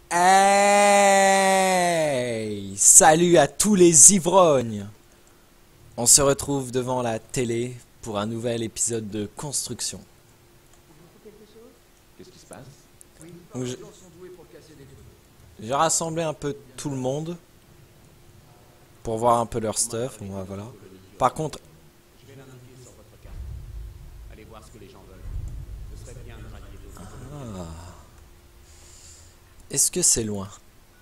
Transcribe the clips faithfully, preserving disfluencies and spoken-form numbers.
Hey! Salut à tous les ivrognes! On se retrouve devant la télé pour un nouvel épisode de construction. Qu'est-ce qui se passe? Donc, je- J'ai rassemblé un peu tout le monde pour voir un peu leur stuff. Bon, bah, voilà. Par contre, Je vais l'indiquer sur votre carte. Allez voir ce que les gens veulent. Ce serait bien de rallier vos ah, est-ce que c'est loin?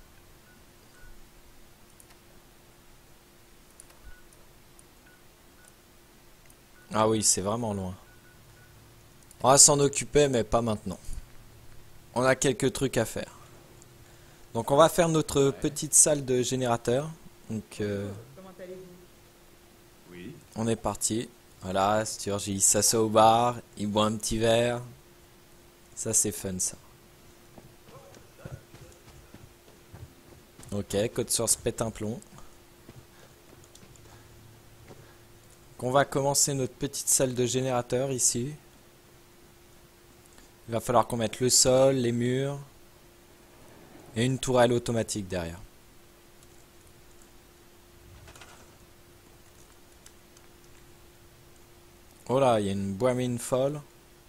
Ah oui, c'est vraiment loin. On va s'en occuper, mais pas maintenant. On a quelques trucs à faire. Donc on va faire notre petite salle de générateur. Donc euh, Oui. on est parti. Voilà, Sturge il s'assoit au bar, il boit un petit verre. Ça c'est fun ça. Ok, code source pète un plomb. Donc on va commencer notre petite salle de générateur ici. Il va falloir qu'on mette le sol, les murs et une tourelle automatique derrière. Oh là, il y a une bois mine folle.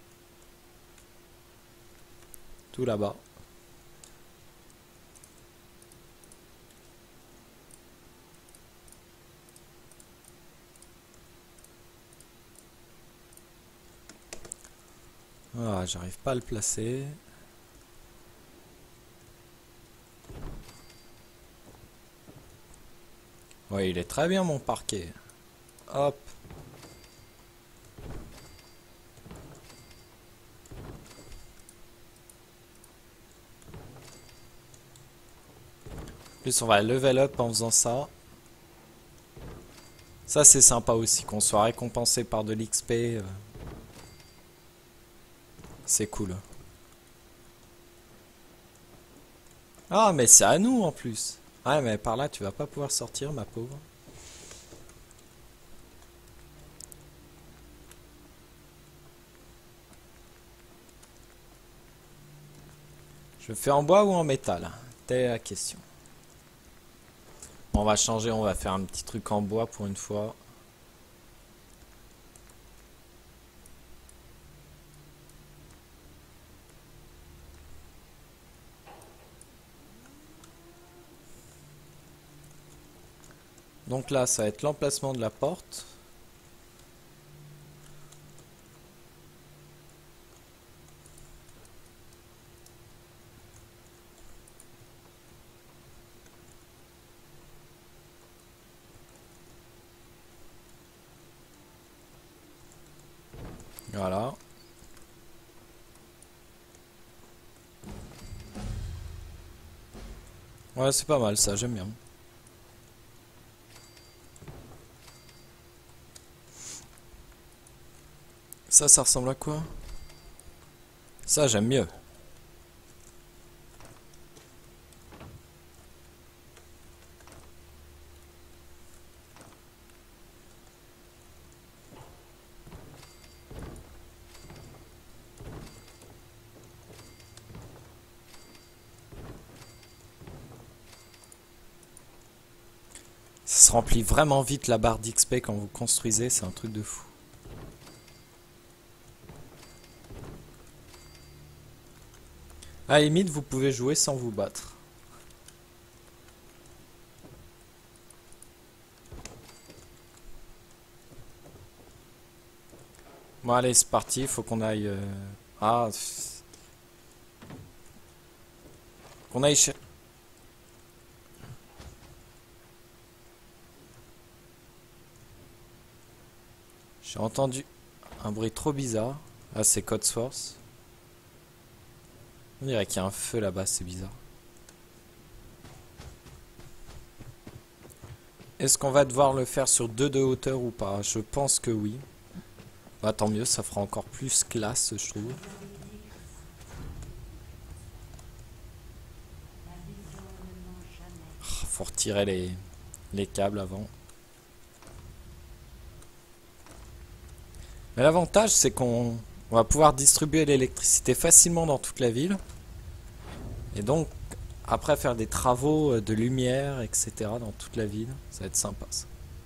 Tout là-bas. Ah, j'arrive pas à le placer. Ouais, il est très bien mon parquet. Hop. En plus, on va level up en faisant ça. Ça, c'est sympa aussi, qu'on soit récompensé par de l'X P. euh, C'est cool. Ah, mais c'est à nous en plus. Ouais, mais par là, tu vas pas pouvoir sortir, ma pauvre. Je fais en bois ou en métal? Telle est la question. Bon, on va changer, on va faire un petit truc en bois pour une fois. Donc là, ça va être l'emplacement de la porte. Voilà. Ouais, c'est pas mal ça, j'aime bien. Ça, ça ressemble à quoi? Ça, j'aime mieux. Ça se remplit vraiment vite la barre d'X P quand vous construisez, c'est un truc de fou. À la limite, vous pouvez jouer sans vous battre. Bon allez, c'est parti, faut qu'on aille... euh, Ah... pff, qu'on aille cher... J'ai entendu un bruit trop bizarre. Ah, c'est Code Source. On dirait qu'il y a un feu là-bas, c'est bizarre. Est-ce qu'on va devoir le faire sur deux de hauteur ou pas? Je pense que oui. Bah tant mieux, ça fera encore plus classe, je trouve. Ah, faut retirer les, les câbles avant. Mais l'avantage, c'est qu'on on va pouvoir distribuer l'électricité facilement dans toute la ville. Et donc, Après, faire des travaux euh, de lumière, et cetera dans toute la ville, ça va être sympa ça.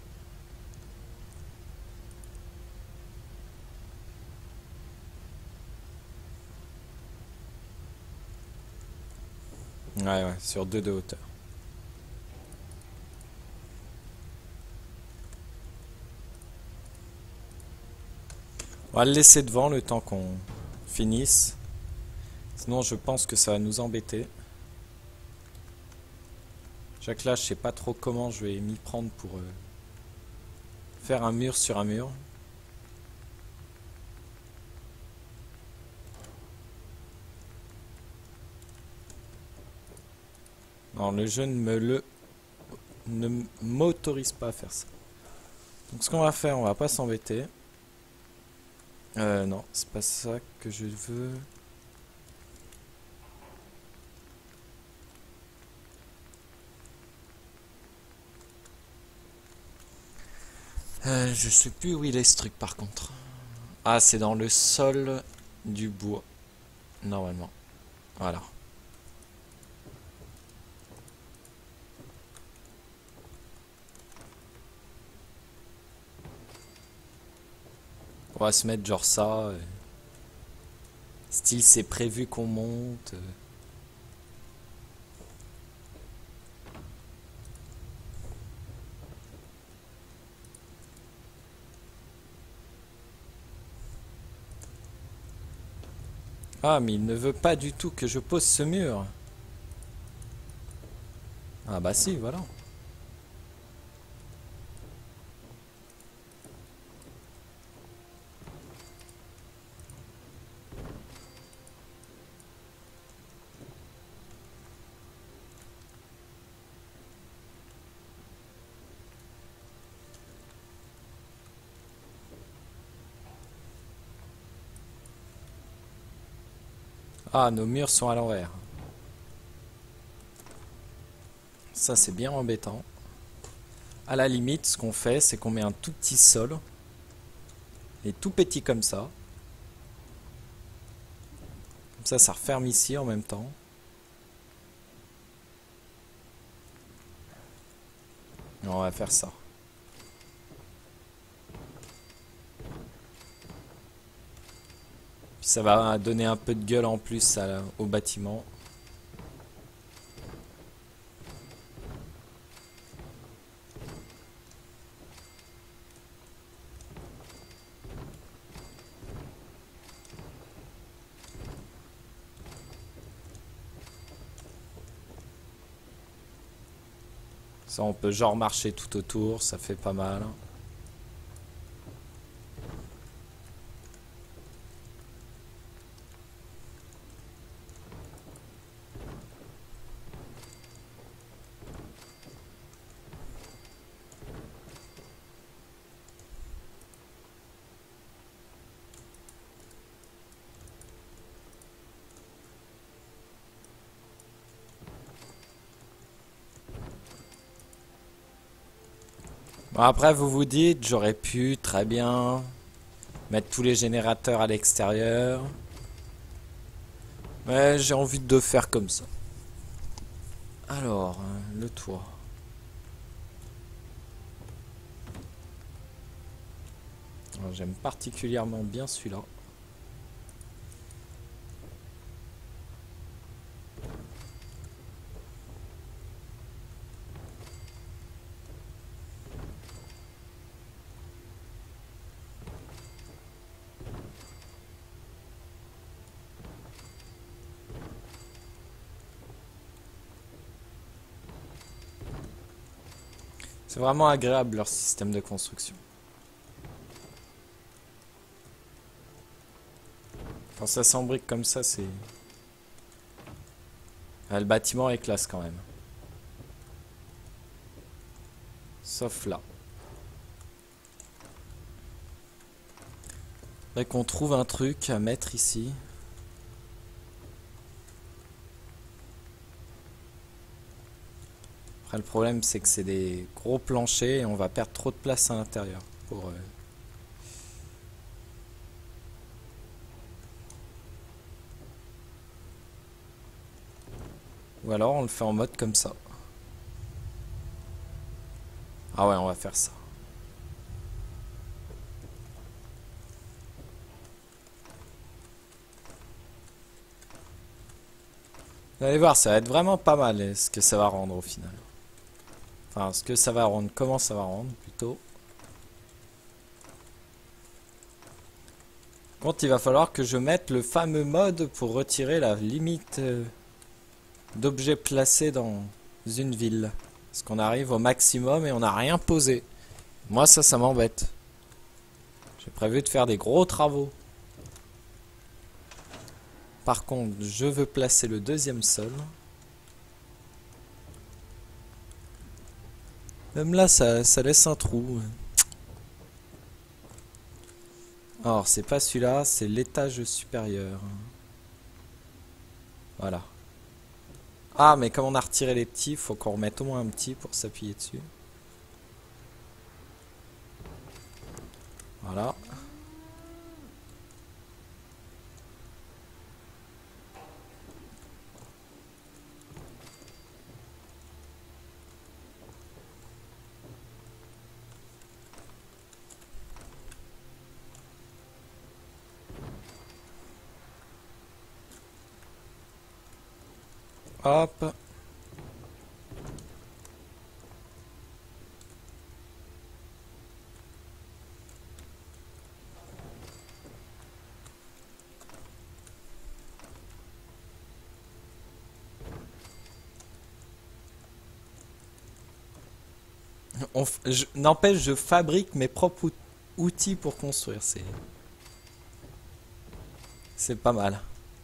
Ouais, ouais, sur deux de hauteur. On va le laisser devant le temps qu'on finisse. Sinon, je pense que ça va nous embêter. Chaque là, je sais pas trop comment je vais m'y prendre pour euh, faire un mur sur un mur. Non, le jeu ne me le ne m'autorise pas à faire ça. Donc ce qu'on va faire, on va pas s'embêter. Euh, non, c'est pas ça que je veux. Euh, je sais plus où il est ce truc par contre. Ah, c'est dans le sol du bois. Normalement. Voilà. On va se mettre genre ça. euh. Style, c'est prévu qu'on monte. euh. Ah, mais il ne veut pas du tout que je pose ce mur. Ah bah si, voilà. Ah, nos murs sont à l'envers. Ça, c'est bien embêtant. À la limite, ce qu'on fait, c'est qu'on met un tout petit sol. Et tout petit comme ça. Comme ça, ça referme ici en même temps. On va faire ça. Puis ça va donner un peu de gueule en plus à, au bâtiment. Ça, on peut genre marcher tout autour, ça fait pas mal. Bon, après, vous vous dites, j'aurais pu très bien mettre tous les générateurs à l'extérieur. Mais j'ai envie de faire comme ça. Alors, euh, le toit. Alors, j'aime particulièrement bien celui-là. C'est vraiment agréable leur système de construction. Quand ça s'embrique comme ça, c'est... Ah, le bâtiment est classe quand même. Sauf là. Faudrait qu'on trouve un truc à mettre ici. Après, le problème, c'est que c'est des gros planchers et on va perdre trop de place à l'intérieur. Pour, euh... Ou alors on le fait en mode comme ça. Ah ouais, on va faire ça. Vous allez voir, ça va être vraiment pas mal ce que ça va rendre au final. Enfin, ce que ça va rendre, comment ça va rendre plutôt. Quand il va falloir que je mette le fameux mode pour retirer la limite euh, d'objets placés dans une ville. Parce qu'on arrive au maximum et on n'a rien posé. Moi ça, ça m'embête. J'ai prévu de faire des gros travaux. Par contre, je veux placer le deuxième sol. Même là, ça, ça laisse un trou. Alors, c'est pas celui-là, c'est l'étage supérieur. Voilà. Ah, mais comme on a retiré les petits, faut qu'on remette au moins un petit pour s'appuyer dessus. Voilà. Hop. On f- je- N'empêche, je fabrique mes propres out- outils pour construire. C'est, c'est pas mal.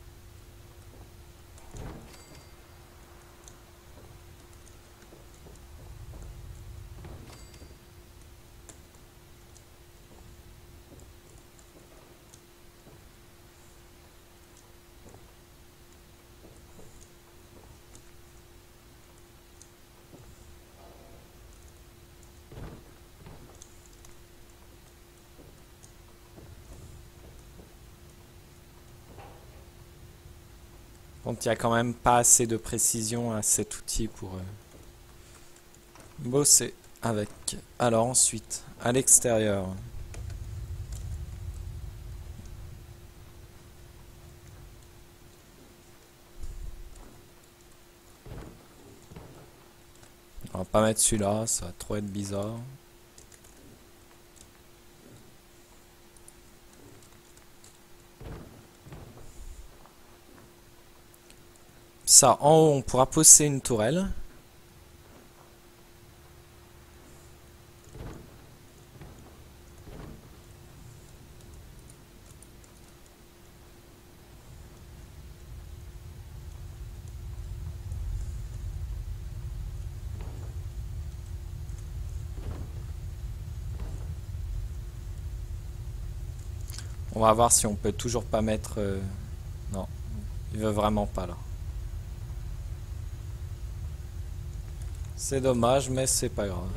Bon, il n'y a quand même pas assez de précision à cet outil pour euh, bosser avec. Alors ensuite, à l'extérieur. On va pas mettre celui-là, ça va trop être bizarre. Ça, en haut, on pourra poser une tourelle. On va voir si on peut toujours pas mettre... euh, Non, il veut vraiment pas là. C'est dommage, mais c'est pas grave.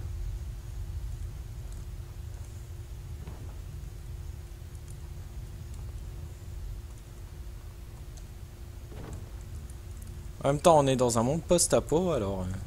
En même temps, on est dans un monde post-apo, alors... euh,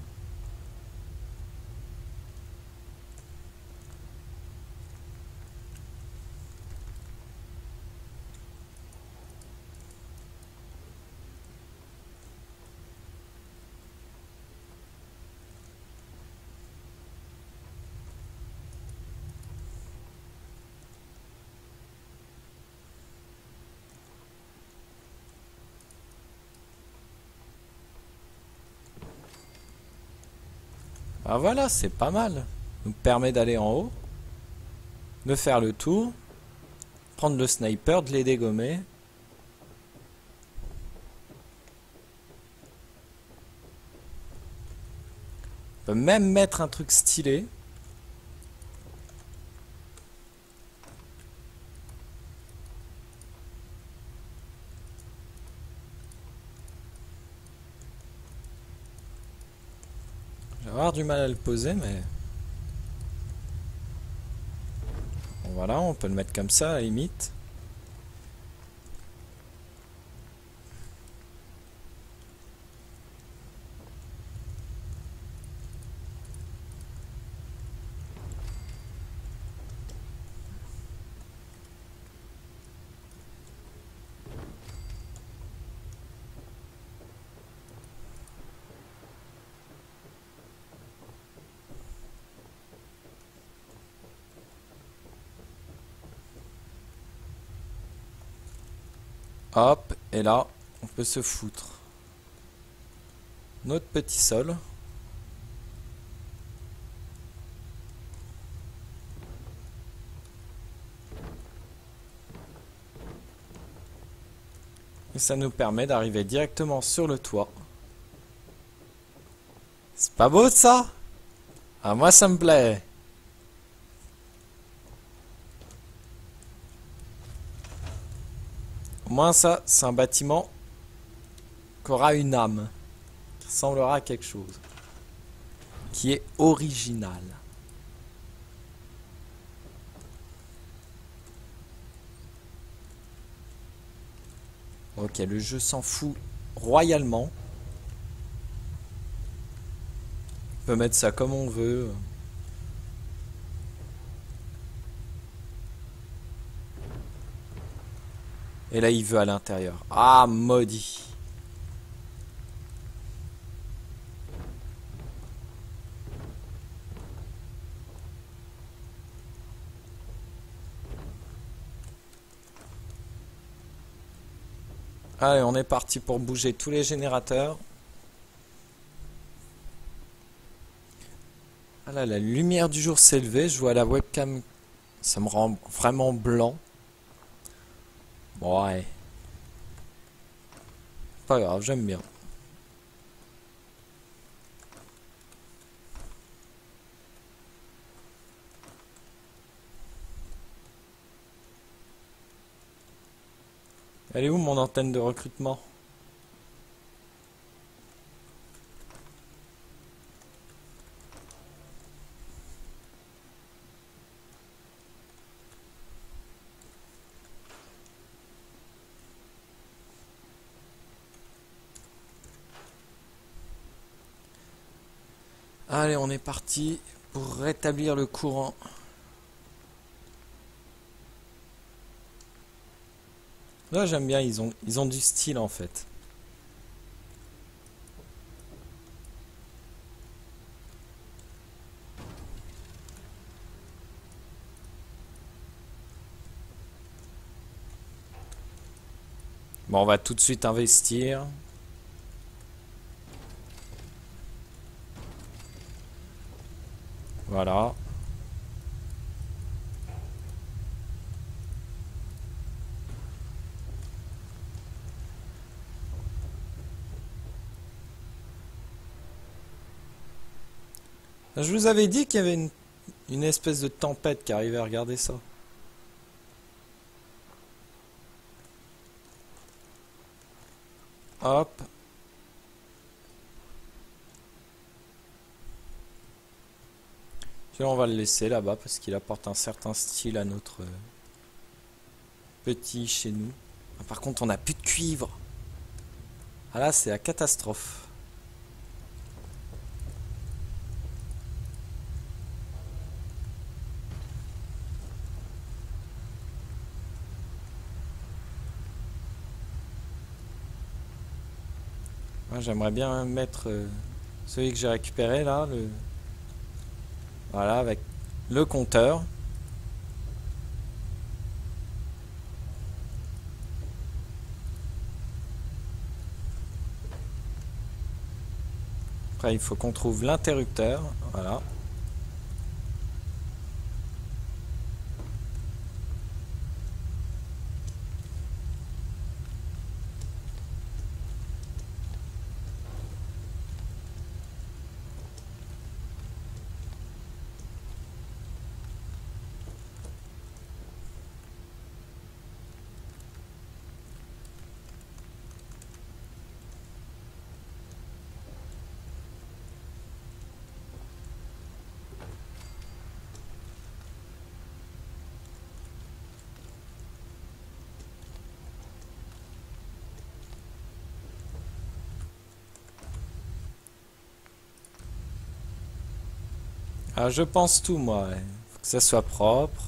Ah voilà, c'est pas mal. Ça nous permet d'aller en haut, de faire le tour, prendre le sniper, de les dégommer. On peut même mettre un truc stylé. Je vais avoir du mal à le poser, mais... Bon, voilà, on peut le mettre comme ça, à la limite. Hop, et là, on peut se foutre. Notre petit sol. Et ça nous permet d'arriver directement sur le toit. C'est pas beau ça? Ah, moi ça me plaît. Au moins ça, c'est un bâtiment qui aura une âme. Qui ressemblera à quelque chose. Qui est original. Ok, le jeu s'en fout royalement. On peut mettre ça comme on veut. Et là, il veut à l'intérieur. Ah, maudit. Allez, on est parti pour bouger tous les générateurs. Ah là, la lumière du jour s'est levée. Je vois la webcam. Ça me rend vraiment blanc. Bon, ouais. Pas grave, j'aime bien. Elle est où mon antenne de recrutement? Allez, on est parti pour rétablir le courant. Là, j'aime bien, ils ont, ils ont du style en fait. Bon, on va tout de suite investir. Voilà. Je vous avais dit qu'il y avait une, une espèce de tempête qui arrivait à regarder ça. Hop. Puis on va le laisser là-bas parce qu'il apporte un certain style à notre petit chez nous. Ah, par contre, on n'a plus de cuivre. Ah là, c'est la catastrophe. Moi, j'aimerais bien mettre euh, celui que j'ai récupéré là, le... Voilà, avec le compteur. Après, il faut qu'on trouve l'interrupteur. Voilà. Ah, je pense tout, moi. Il faut que ça soit propre.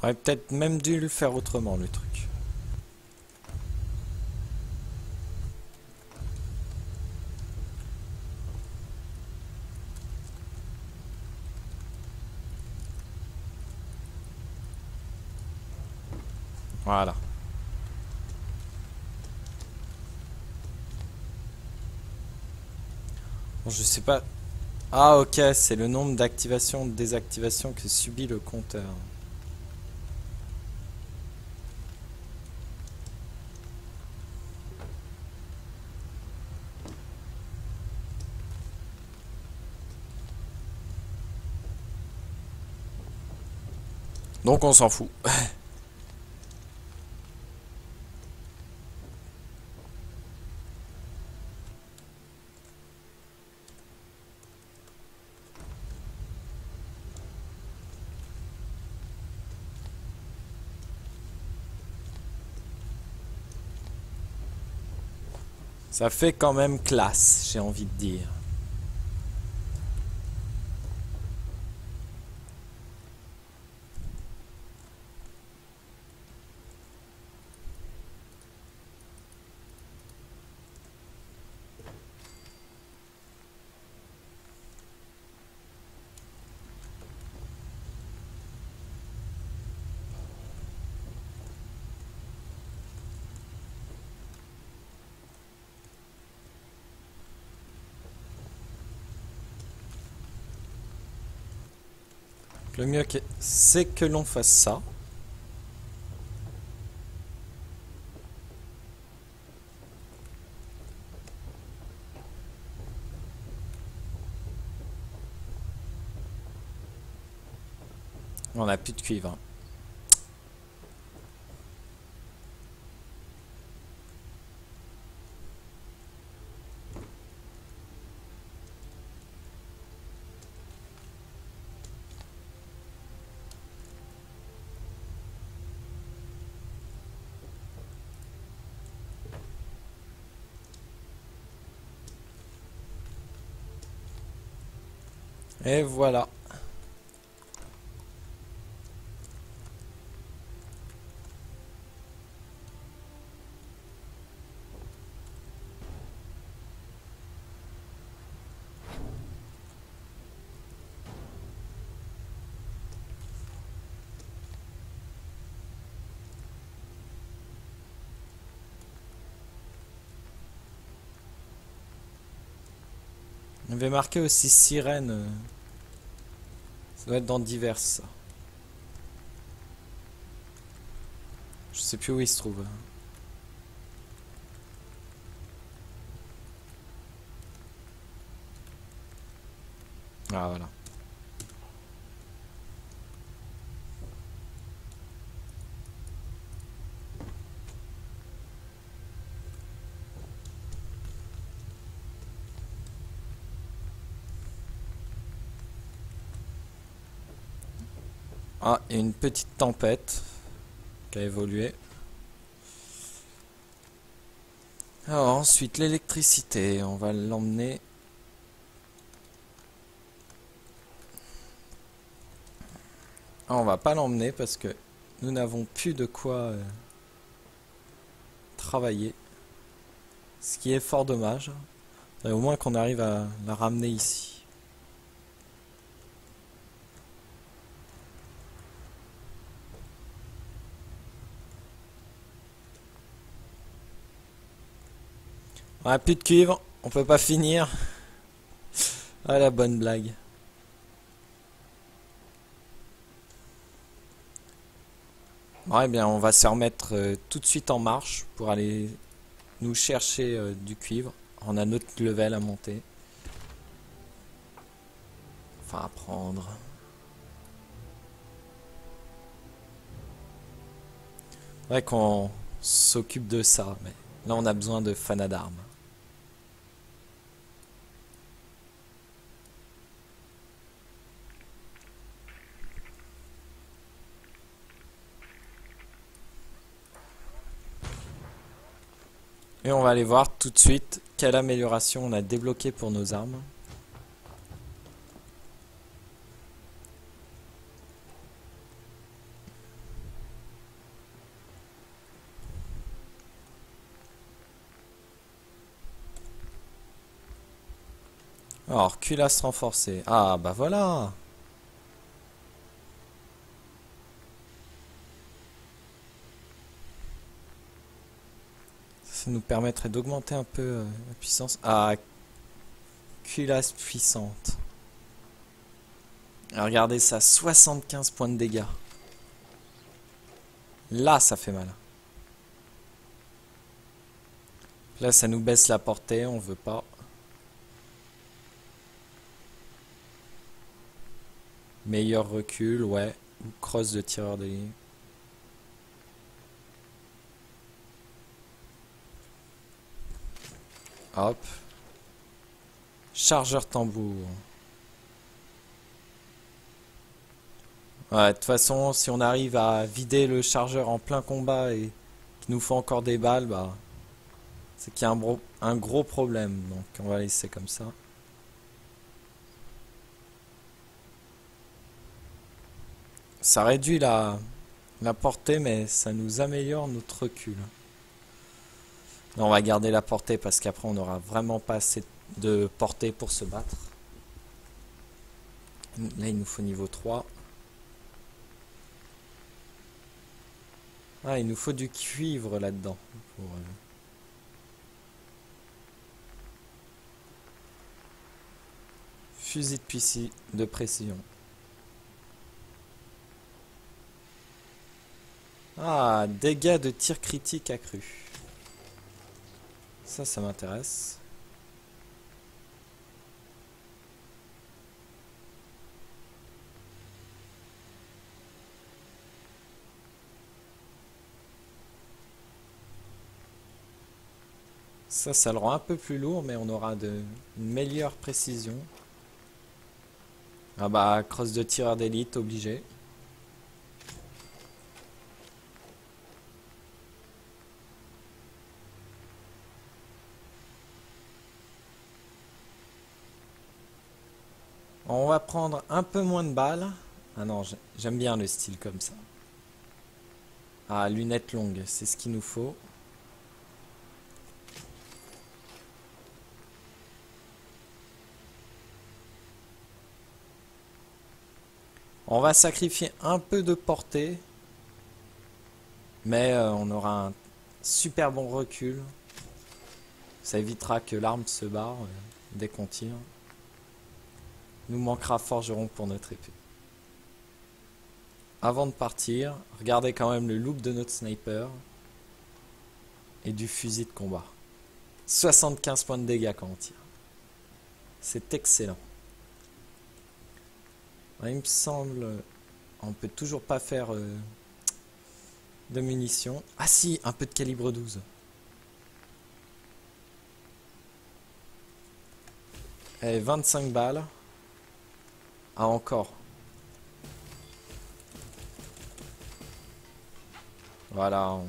On aurait peut-être même dû le faire autrement, le truc. Voilà. Bon, je sais pas. Ah ok, c'est le nombre d'activations, désactivations que subit le compteur. Donc on s'en fout. Ça fait quand même classe, j'ai envie de dire. Le mieux c'est que l'on fasse ça. On n'a plus de cuivre. Hein. Et voilà. On avait marqué aussi sirène. Ça doit être dans diverses. Je sais plus où il se trouve. Ah voilà. Ah, et une petite tempête qui a évolué. Alors ensuite l'électricité, on va l'emmener. Ah, on va pas l'emmener parce que nous n'avons plus de quoi euh, travailler. Ce qui est fort dommage. Et au moins qu'on arrive à la ramener ici. On a plus de cuivre, on peut pas finir. Ah la bonne blague. Ouais, bien, on va se remettre euh, tout de suite en marche pour aller nous chercher euh, du cuivre. On a notre level à monter. Enfin, à prendre. Ouais, qu'on s'occupe de ça, mais là on a besoin de fanat d'armes. Et on va aller voir tout de suite quelle amélioration on a débloqué pour nos armes. Alors, culasse renforcée. Ah, bah voilà. Ça nous permettrait d'augmenter un peu euh, la puissance. Ah, culasse puissante. Alors, regardez ça, soixante-quinze points de dégâts. Là, ça fait mal. Là, ça nous baisse la portée, on veut pas. Meilleur recul, ouais. Ou crosse de tireur d'élite. Hop. Chargeur tambour. Ouais, de toute façon, si on arrive à vider le chargeur en plein combat et qu'il nous faut encore des balles, bah, c'est qu'il y a un, gros, un gros problème. Donc, on va laisser comme ça. Ça réduit la, la portée, mais ça nous améliore notre recul. Non, on va garder la portée parce qu'après, on n'aura vraiment pas assez de portée pour se battre. Là, il nous faut niveau trois. Ah, il nous faut du cuivre là-dedans. Pour, euh... Fusil de, puissi... de précision. Ah, dégâts de tir critique accrus. Ça, ça m'intéresse. Ça, ça le rend un peu plus lourd, mais on aura de, une meilleure précision. Ah bah, crosse de tireur d'élite, obligé. On va prendre un peu moins de balles. Ah non, j'aime bien le style comme ça. Ah, lunettes longues, c'est ce qu'il nous faut. On va sacrifier un peu de portée. Mais euh, on aura un super bon recul. Ça évitera que l'arme se barre euh, dès qu'on tire. Nous manquera forgeron pour notre épée. Avant de partir, regardez quand même le look de notre sniper. Et du fusil de combat. soixante-quinze points de dégâts quand on tire. C'est excellent. Il me semble... On peut toujours pas faire euh, de munitions. Ah si, un peu de calibre douze. Et vingt-cinq balles. Ah encore. Voilà. On...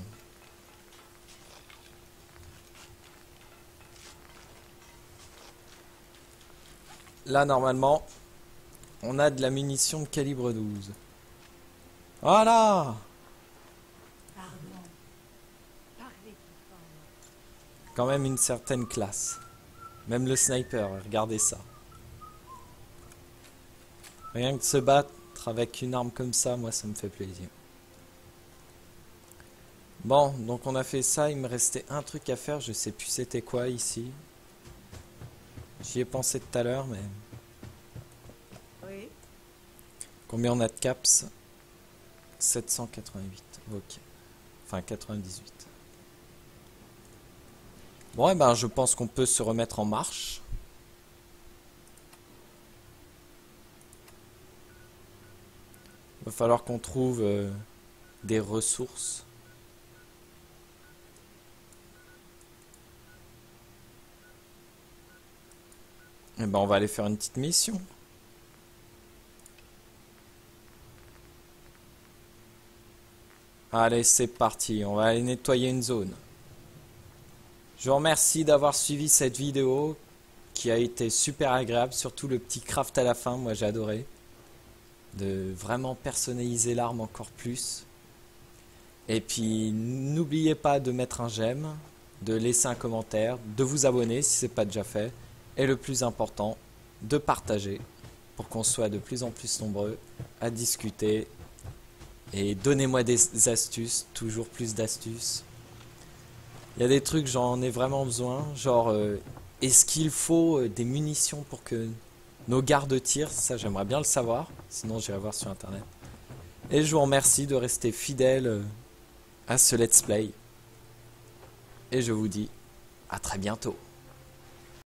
Là normalement, on a de la munition de calibre douze. Voilà. Quand même une certaine classe. Même le sniper, regardez ça. Rien que de se battre avec une arme comme ça, moi ça me fait plaisir. Bon, donc on a fait ça, il me restait un truc à faire, je sais plus c'était quoi ici. J'y ai pensé tout à l'heure, mais... Oui. Combien on a de caps? sept cent quatre-vingt-huit, ok. Enfin quatre-vingt-dix-huit. Bon, et ben je pense qu'on peut se remettre en marche. Il va falloir qu'on trouve euh, des ressources. Et ben on va aller faire une petite mission. Allez, c'est parti, on va aller nettoyer une zone. Je vous remercie d'avoir suivi cette vidéo qui a été super agréable, surtout le petit craft à la fin, moi j'ai adoré. De vraiment personnaliser l'arme encore plus. Et puis n'oubliez pas de mettre un j'aime, de laisser un commentaire, de vous abonner si ce n'est pas déjà fait. Et le plus important, de partager pour qu'on soit de plus en plus nombreux à discuter. Et donnez-moi des astuces, toujours plus d'astuces. Il y a des trucs, j'en ai vraiment besoin. Genre, euh, est-ce qu'il faut euh, des munitions pour que nos gardes tirent? Ça, j'aimerais bien le savoir. Sinon, j'irai voir sur internet. Et je vous remercie de rester fidèle euh, à ce let's play. Et je vous dis à très bientôt.